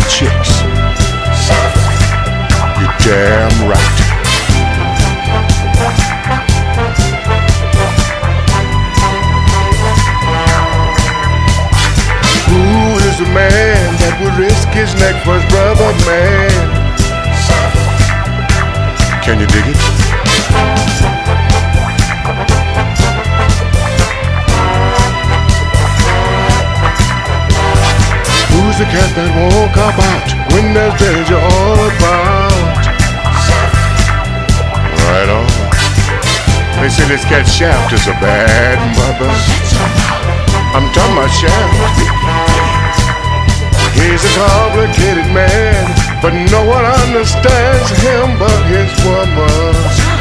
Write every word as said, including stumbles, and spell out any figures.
chicks. You're damn right. Who is the man that would risk his neck for his brother, man? Can you dig it? Who's the cat that won't cop out when there's danger all about? Right on. They say this cat Shaft is a bad mother. I'm talking about Shaft. He's a complicated man, but no one understands him but his woman.